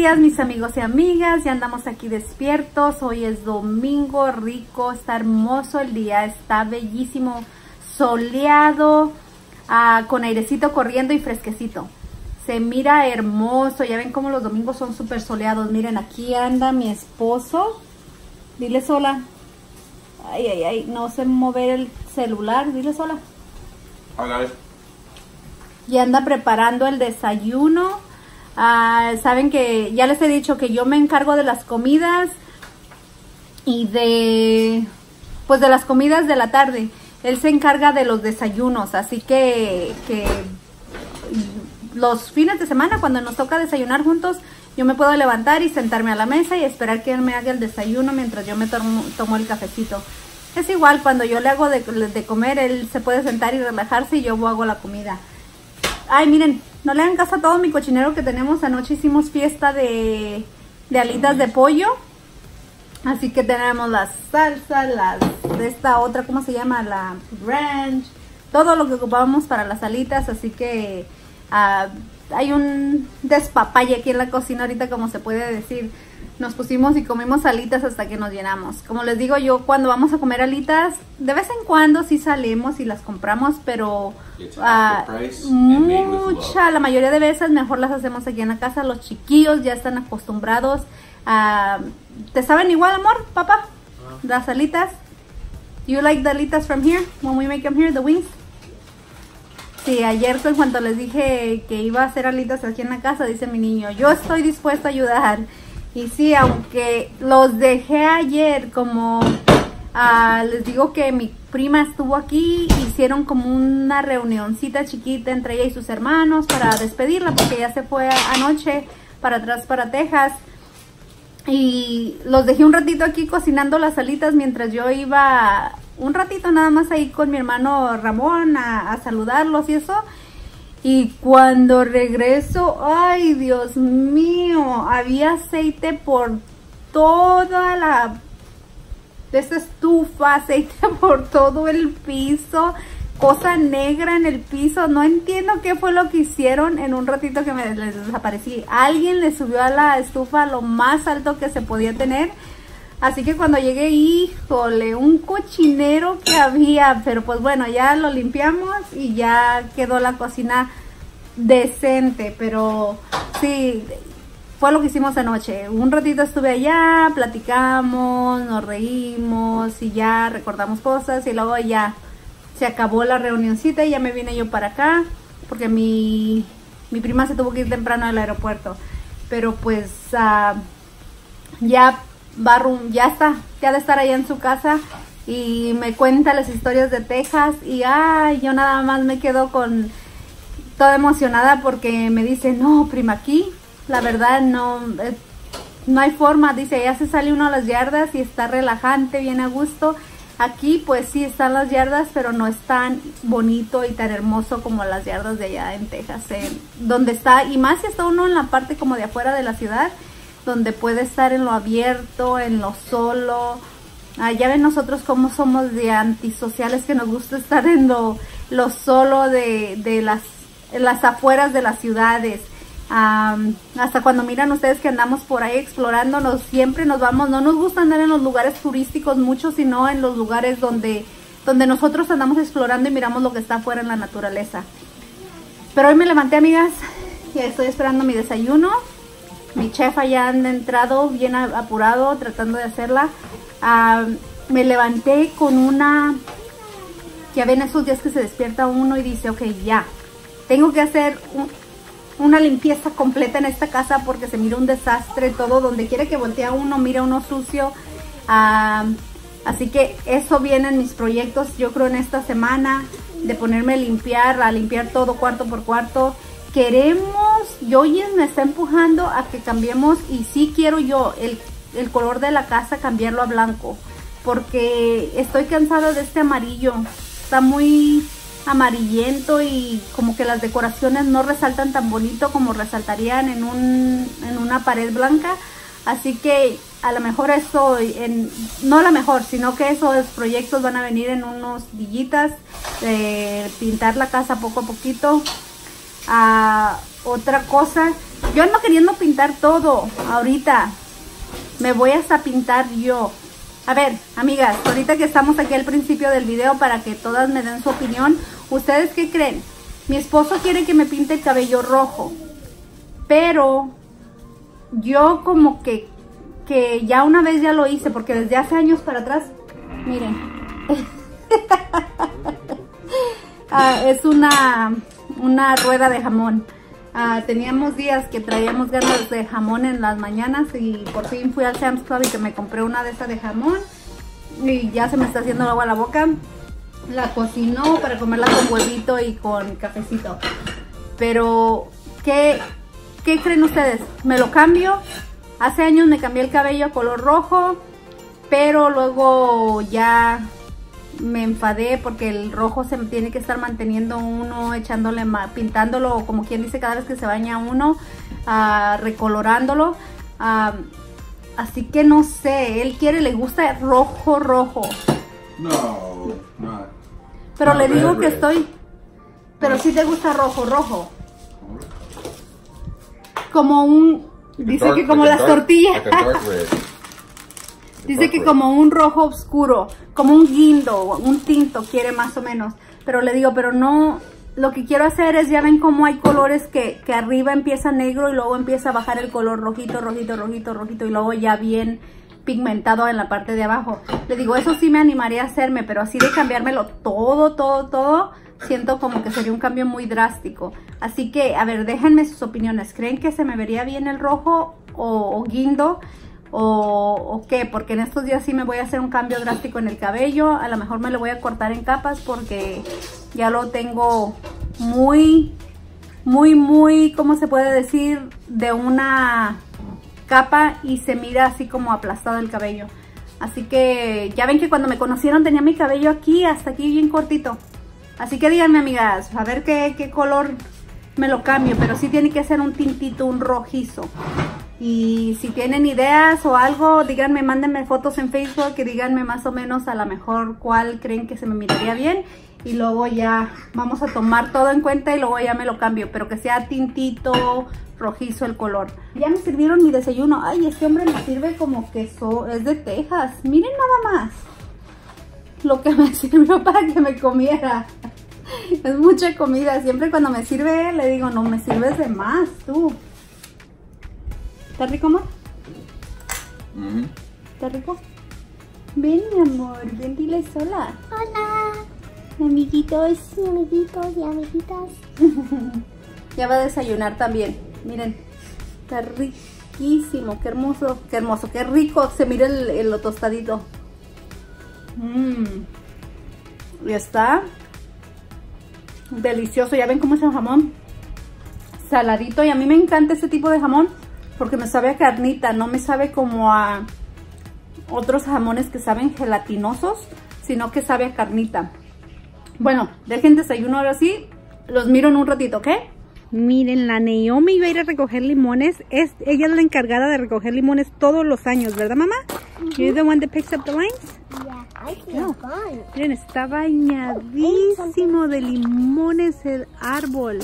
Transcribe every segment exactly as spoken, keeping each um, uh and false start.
días, mis amigos y amigas. Ya andamos aquí despiertos. Hoy es domingo rico, está hermoso el día, está bellísimo, soleado, uh, con airecito corriendo y fresquecito. Se mira hermoso. Ya ven cómo los domingos son súper soleados. Miren, aquí anda mi esposo. Dile sola. Ay, ay, ay, no sé mover el celular. Dile sola. Hola. Y anda preparando el desayuno. Uh, saben que ya les he dicho que yo me encargo de las comidas y de pues de las comidas de la tarde. Él se encarga de los desayunos, así que, que los fines de semana cuando nos toca desayunar juntos, yo me puedo levantar y sentarme a la mesa y esperar que él me haga el desayuno mientras yo me tomo, tomo el cafecito. Es igual, cuando yo le hago de, de comer, él se puede sentar y relajarse y yo hago la comida. Ay, miren, no le hagan caso a todo mi cochinero que tenemos. Anoche hicimos fiesta de, de alitas de pollo. Así que tenemos la salsa, las de esta otra, ¿cómo se llama? La ranch. Todo lo que ocupábamos para las alitas. Así que uh, hay un despapalle aquí en la cocina ahorita, como se puede decir. Nos pusimos y comimos alitas hasta que nos llenamos. Como les digo yo, cuando vamos a comer alitas, de vez en cuando sí salimos y las compramos, pero uh, mucha, la mayoría de veces mejor las hacemos aquí en la casa. Los chiquillos ya están acostumbrados. Uh, ¿Te saben igual, amor, papá? Uh. Las alitas. You like the alitas from here? When we make them here, the wings? Sí, ayer en cuanto les dije que iba a hacer alitas aquí en la casa, dice mi niño, yo estoy dispuesto a ayudar. Y sí, aunque los dejé ayer, como uh, les digo que mi prima estuvo aquí, hicieron como una reunioncita chiquita entre ella y sus hermanos para despedirla, porque ella se fue anoche para atrás, para Texas. Y los dejé un ratito aquí cocinando las alitas mientras yo iba un ratito nada más ahí con mi hermano Ramón a, a saludarlos y eso. Y cuando regreso, ay Dios mío, había aceite por toda la de esta estufa, aceite por todo el piso, cosa negra en el piso. No entiendo qué fue lo que hicieron en un ratito que me les desaparecí. Alguien le subió a la estufa lo más alto que se podía tener. Así que cuando llegué, híjole, un cochinero que había, pero pues bueno, ya lo limpiamos y ya quedó la cocina decente, pero sí, fue lo que hicimos anoche. Un ratito estuve allá, platicamos, nos reímos y ya recordamos cosas y luego ya se acabó la reunioncita y ya me vine yo para acá porque mi, mi prima se tuvo que ir temprano al aeropuerto, pero pues uh, ya va, ya está, ya de estar allá en su casa y me cuenta las historias de Texas y ay, yo nada más me quedo con toda emocionada porque me dice, no, prima, aquí la verdad no, eh, no hay forma, dice, ya se sale uno a las yardas y está relajante, bien a gusto. Aquí pues sí están las yardas, pero no es tan bonito y tan hermoso como las yardas de allá en Texas, eh, donde está, y más si está uno en la parte como de afuera de la ciudad, donde puede estar en lo abierto, en lo solo. Ah, ya ven nosotros cómo somos de antisociales, que nos gusta estar en lo, lo solo de, de las, en las afueras de las ciudades. Um, hasta cuando miran ustedes que andamos por ahí explorando, nos, siempre nos vamos, no nos gusta andar en los lugares turísticos mucho, sino en los lugares donde, donde nosotros andamos explorando y miramos lo que está afuera en la naturaleza. Pero hoy me levanté, amigas, y estoy esperando mi desayuno. Mi chef ya han entrado bien apurado tratando de hacerla. Uh, me levanté con una, ya ven esos días que se despierta uno y dice, ok, ya, tengo que hacer un, una limpieza completa en esta casa porque se mira un desastre todo, donde quiera que voltea uno, mira uno sucio. Uh, así que eso viene en mis proyectos, yo creo en esta semana, de ponerme a limpiar, a limpiar todo cuarto por cuarto. Queremos, yo me está empujando a que cambiemos y sí quiero yo el, el color de la casa cambiarlo a blanco porque estoy cansada de este amarillo, está muy amarillento y como que las decoraciones no resaltan tan bonito como resaltarían en, un, en una pared blanca. Así que a lo mejor eso, en, no a lo mejor, sino que esos proyectos van a venir en unos dillitas, de pintar la casa poco a poquito. Uh, otra cosa Yo ando queriendo pintar todo ahorita. Me voy hasta pintar yo. A ver, amigas, ahorita que estamos aquí al principio del video para que todas me den su opinión, ¿ustedes qué creen? Mi esposo quiere que me pinte el cabello rojo, pero yo como que, que ya una vez ya lo hice, porque desde hace años para atrás, miren, ah, es una, una rueda de jamón. Ah, teníamos días que traíamos ganas de jamón en las mañanas y por fin fui al Sam's Club y que me compré una de estas de jamón y ya se me está haciendo agua a la boca. La cocinó para comerla con huevito y con cafecito. Pero, ¿qué, qué creen ustedes? ¿Me lo cambio? Hace años me cambié el cabello a color rojo, pero luego ya me enfadé porque el rojo se tiene que estar manteniendo uno, echándole, pintándolo, o como quien dice, cada vez que se baña uno, uh, recolorándolo. Uh, así que no sé, él quiere, le gusta rojo, rojo. No, no. Pero no, le digo red, que red. estoy, pero sí te gusta rojo, rojo. Como un, dice Dark, que como like a las dark- tortillas. like a dark red. Dice Dark que red. como un rojo oscuro, como un guindo, un tinto quiere más o menos. Pero le digo, pero no, lo que quiero hacer es, ya ven cómo hay colores que, que arriba empieza negro y luego empieza a bajar el color rojito, rojito, rojito, rojito y luego ya bien pigmentado en la parte de abajo. Le digo, eso sí me animaría a hacerme, pero así de cambiármelo todo, todo, todo, siento como que sería un cambio muy drástico. Así que, a ver, déjenme sus opiniones. ¿Creen que se me vería bien el rojo o, o guindo? O, o qué, porque en estos días sí me voy a hacer un cambio drástico en el cabello. A lo mejor me lo voy a cortar en capas porque ya lo tengo muy, muy, muy, ¿cómo se puede decir? De una capa y se mira así como aplastado el cabello. Así que ya ven que cuando me conocieron tenía mi cabello aquí, hasta aquí bien cortito. Así que díganme, amigas, a ver qué, qué color me lo cambio, pero sí tiene que ser un tintito, un rojizo. Y si tienen ideas o algo, díganme, mándenme fotos en Facebook y díganme más o menos a lo mejor cuál creen que se me miraría bien. Y luego ya vamos a tomar todo en cuenta y luego ya me lo cambio, pero que sea tintito, rojizo el color. Ya me sirvieron mi desayuno. Ay, este hombre me sirve como queso, es de Texas. Miren nada más lo que me sirvió para que me comiera. Es mucha comida. Siempre cuando me sirve le digo, no me sirves de más tú. ¿Está rico, amor? Mm-hmm. ¿Está rico? Ven, mi amor, ven, dile sola. Hola, Amiguitos. amiguitos y amiguitas. Ya va a desayunar también. Miren, está riquísimo. Qué hermoso, qué hermoso, qué rico. Se mira el, el lo tostadito. Mmm. Y está delicioso. Ya ven cómo es el jamón. Saladito. Y a mí me encanta este tipo de jamón porque me sabe a carnita. No me sabe como a otros jamones que saben gelatinosos, sino que sabe a carnita. Bueno, dejen desayuno ahora sí. Los miro en un ratito, ¿ok? Miren, la Naomi iba a ir a recoger limones. Es, ella es la encargada de recoger limones todos los años, ¿verdad, mamá? Mm-hmm. You're the one that picks up the lines? Yeah, I feel No. fun. Miren, está bañadísimo de limones el árbol.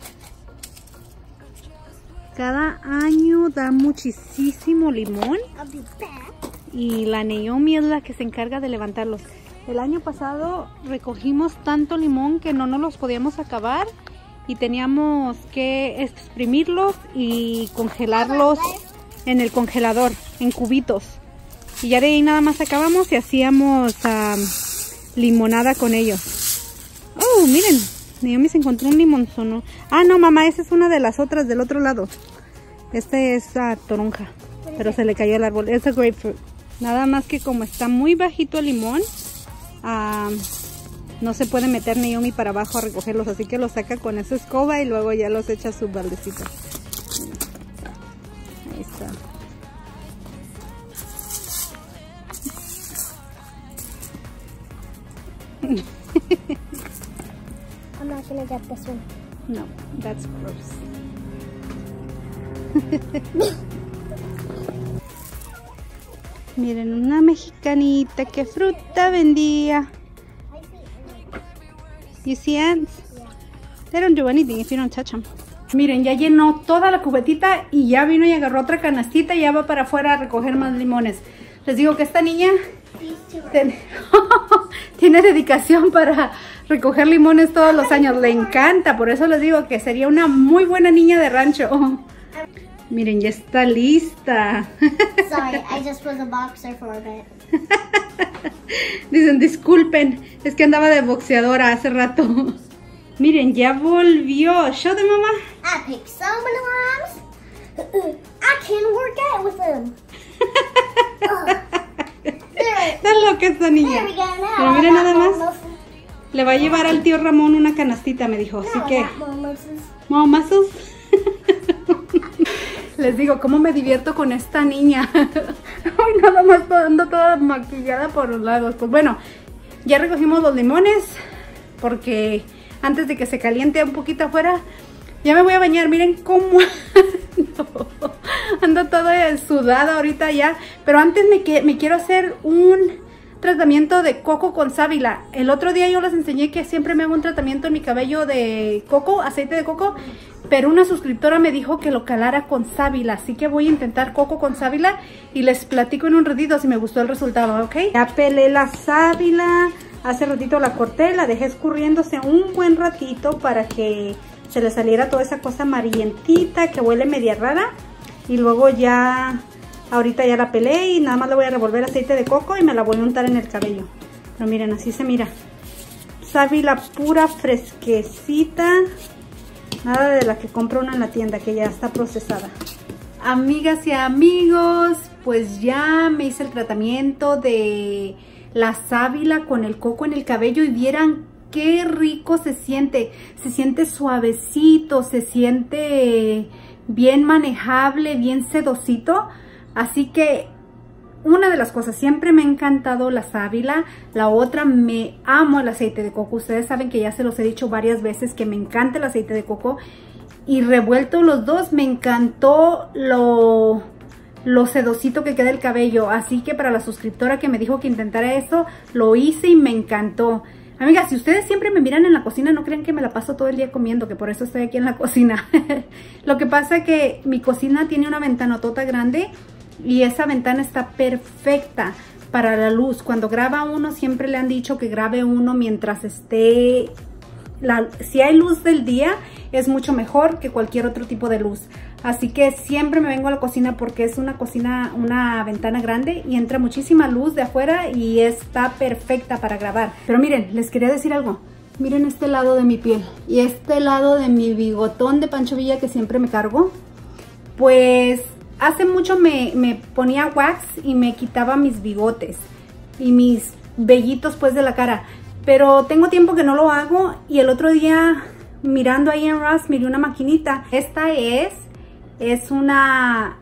Cada año da muchísimo limón. I'll be back. Y la Naomi es la que se encarga de levantarlos. El año pasado recogimos tanto limón que no nos los podíamos acabar y teníamos que exprimirlos y congelarlos en el congelador, en cubitos. Y ya de ahí nada más acabamos y hacíamos um, limonada con ellos. Oh, miren, Naomi se encontró un limonzono. Ah, no, mamá, esa es una de las otras del otro lado. Este es uh, toronja, pero se le cayó el árbol. Es a grapefruit. Nada más que como está muy bajito el limón, uh, no se puede meter Naomi para abajo a recogerlos, así que los saca con esa escoba y luego ya los echa a su baldecito. Ahí está. I'm not gonna get this one. No, that's gross. Miren, una mexicanita que fruta vendía. You see ants? They don't do anything if you don't touch them. Miren, ya llenó toda la cubetita y ya vino y agarró otra canastita y ya va para afuera a recoger más limones. Les digo que esta niña ten... tiene dedicación para recoger limones todos los años. Le encanta, por eso les digo que sería una muy buena niña de rancho. Miren, ya está lista. Sorry, I just was a boxer for a bit. Dicen, disculpen, es que andaba de boxeadora hace rato. Miren, ya volvió. Show them, mamá. I picked some balloons. I can work out with them. Está loca esta niña. Pero miren nada más. Le va a llevar al tío Ramón una canastita, me dijo. Así que... ¿More muscles? Les digo, cómo me divierto con esta niña. Ay, nada más ando toda maquillada por los lados. Pues bueno, ya recogimos los limones. Porque antes de que se caliente un poquito afuera, ya me voy a bañar. Miren cómo ando, ando toda sudada ahorita ya. Pero antes me, me quiero hacer un tratamiento de coco con sábila. El otro día yo les enseñé que siempre me hago un tratamiento en mi cabello de coco, aceite de coco, pero una suscriptora me dijo que lo calara con sábila, así que voy a intentar coco con sábila y les platico en un ratito si me gustó el resultado, ¿ok? Ya pelé la sábila, hace ratito la corté, la dejé escurriéndose un buen ratito para que se le saliera toda esa cosa amarillentita que huele media rara, y luego ya... Ahorita ya la pelé y nada más le voy a revolver aceite de coco y me la voy a untar en el cabello. Pero miren, así se mira. Sábila pura, fresquecita. Nada de la que compra uno en la tienda, que ya está procesada. Amigas y amigos, pues ya me hice el tratamiento de la sábila con el coco en el cabello y vieran qué rico se siente. Se siente suavecito, se siente bien manejable, bien sedosito. Así que una de las cosas, siempre me ha encantado la sábila. La otra, me amo el aceite de coco. Ustedes saben que ya se los he dicho varias veces que me encanta el aceite de coco. Y revuelto los dos, me encantó lo, lo sedosito que queda el cabello. Así que para la suscriptora que me dijo que intentara eso, lo hice y me encantó. Amigas, si ustedes siempre me miran en la cocina, no crean que me la paso todo el día comiendo, que por eso estoy aquí en la cocina. Lo que pasa es que mi cocina tiene una ventanotota grande y esa ventana está perfecta para la luz. Cuando graba uno, siempre le han dicho que grabe uno mientras esté... La, si hay luz del día, es mucho mejor que cualquier otro tipo de luz. Así que siempre me vengo a la cocina porque es una cocina, una ventana grande y entra muchísima luz de afuera y está perfecta para grabar. Pero miren, les quería decir algo. Miren este lado de mi piel y este lado de mi bigotón de Pancho Villa que siempre me cargo. Pues hace mucho me, me ponía wax y me quitaba mis bigotes y mis vellitos pues de la cara. Pero tengo tiempo que no lo hago y el otro día mirando ahí en Ross miré una maquinita. Esta es, es una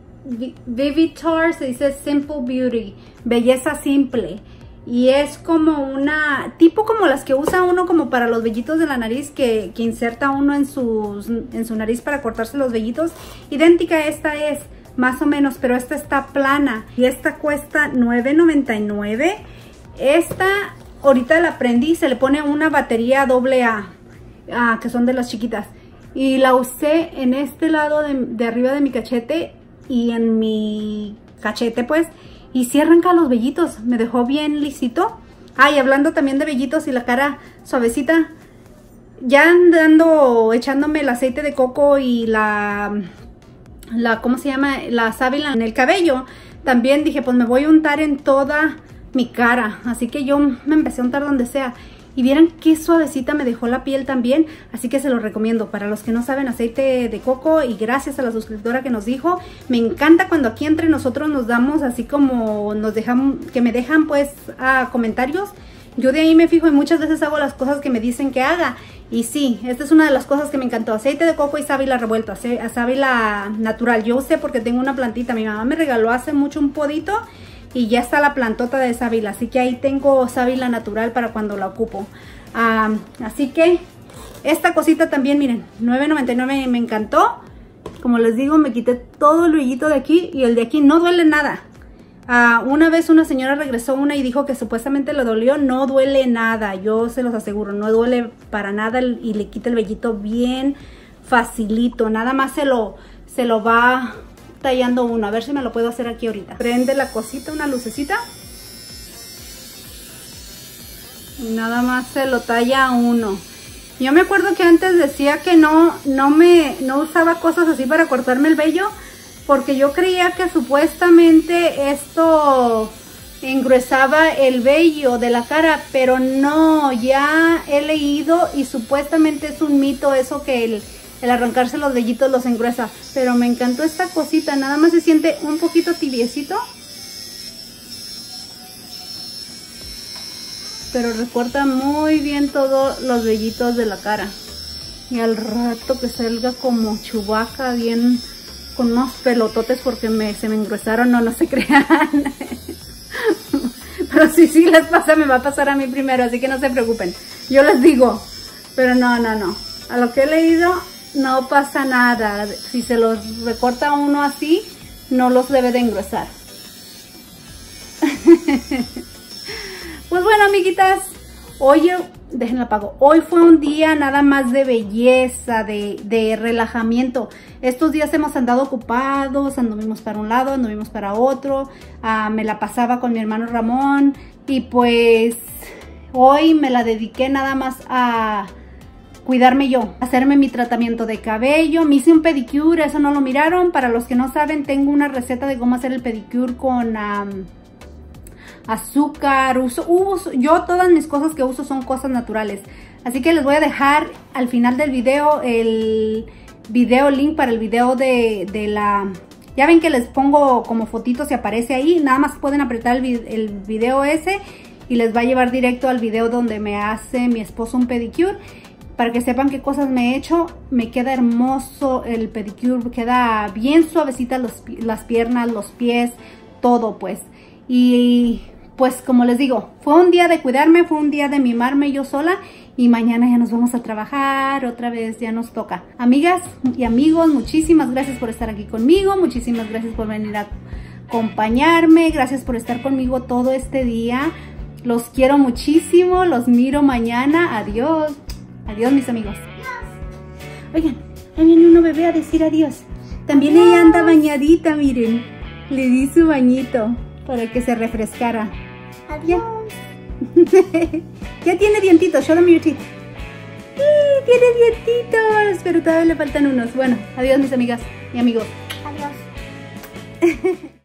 Vivitar, se dice Simple Beauty, belleza simple. Y es como una, tipo como las que usa uno como para los vellitos de la nariz, que, que inserta uno en, sus, en su nariz para cortarse los vellitos. Idéntica a esta es, más o menos, pero esta está plana. Y esta cuesta nueve noventa y nueve. Esta... Ahorita la prendí, se le pone una batería doble A, ah, que son de las chiquitas. Y la usé en este lado de, de arriba de mi cachete y en mi cachete pues. Y sí arranca los vellitos, me dejó bien lisito. Ah, y hablando también de vellitos y la cara suavecita. Ya andando echándome el aceite de coco y la, la ¿cómo se llama? La sábila en el cabello. También dije, pues me voy a untar en toda... mi cara, así que yo me empecé a untar donde sea y vieran qué suavecita me dejó la piel también, así que se los recomiendo para los que no saben, aceite de coco. Y gracias a la suscriptora que nos dijo, me encanta cuando aquí entre nosotros nos damos así como nos dejan, que me dejan pues a comentarios. Yo de ahí me fijo y muchas veces hago las cosas que me dicen que haga. Y sí, esta es una de las cosas que me encantó, aceite de coco y sábila revuelto, sábila natural. Yo sé porque tengo una plantita, mi mamá me regaló hace mucho un podito y ya está la plantota de sábila, así que ahí tengo sábila natural para cuando la ocupo. Um, así que esta cosita también, miren, nueve noventa y nueve, me encantó. Como les digo, me quité todo el vellito de aquí y el de aquí no duele nada. Uh, una vez una señora regresó una y dijo que supuestamente le dolió. No duele nada, yo se los aseguro, no duele para nada y le quita el vellito bien facilito. Nada más se lo, se lo va tallando uno. A ver si me lo puedo hacer aquí ahorita. Prende la cosita, una lucecita. Y nada más se lo talla uno. Yo me acuerdo que antes decía que no, no me, no usaba cosas así para cortarme el vello, porque yo creía que supuestamente esto engruesaba el vello de la cara, pero no, ya he leído y supuestamente es un mito eso que el, el arrancarse los vellitos los engruesa. Pero me encantó esta cosita, nada más se siente un poquito tibiecito, pero recorta muy bien todos los vellitos de la cara. Y al rato que salga como Chewbacca, bien con unos pelototes porque me, se me engruesaron, no, no se crean. Pero sí, sí les pasa, me va a pasar a mí primero, así que no se preocupen. Yo les digo, pero no, no, no. A lo que he leído, no pasa nada. Si se los recorta uno así, no los debe de engruesar. Pues bueno, amiguitas, hoy, déjenla apago. Hoy fue un día nada más de belleza, de, de relajamiento. Estos días hemos andado ocupados, anduvimos para un lado, anduvimos para otro. Uh, me la pasaba con mi hermano Ramón y pues hoy me la dediqué nada más a cuidarme yo, hacerme mi tratamiento de cabello. Me hice un pedicure, eso no lo miraron. Para los que no saben, tengo una receta de cómo hacer el pedicure con Um, azúcar. Uso, uso, yo todas mis cosas que uso son cosas naturales, así que les voy a dejar al final del video el video link para el video de, de la, ya ven que les pongo como fotitos y aparece ahí, nada más pueden apretar el, el video ese y les va a llevar directo al video donde me hace mi esposo un pedicure, para que sepan qué cosas me he hecho. Me queda hermoso el pedicure, queda bien suavecita los, las piernas, los pies, todo pues. Y pues como les digo, fue un día de cuidarme, fue un día de mimarme yo sola, y mañana ya nos vamos a trabajar, otra vez ya nos toca. Amigas y amigos, muchísimas gracias por estar aquí conmigo, muchísimas gracias por venir a acompañarme, gracias por estar conmigo todo este día. Los quiero muchísimo, los miro mañana, adiós, adiós mis amigos. Oigan, ahí viene uno bebé a decir adiós. También ella anda bañadita, miren, le di su bañito para que se refrescara. Adiós. Ya tiene dientitos, show them your teeth. Sí, tiene dientitos, pero todavía le faltan unos. Bueno, adiós mis amigas y amigos. Adiós.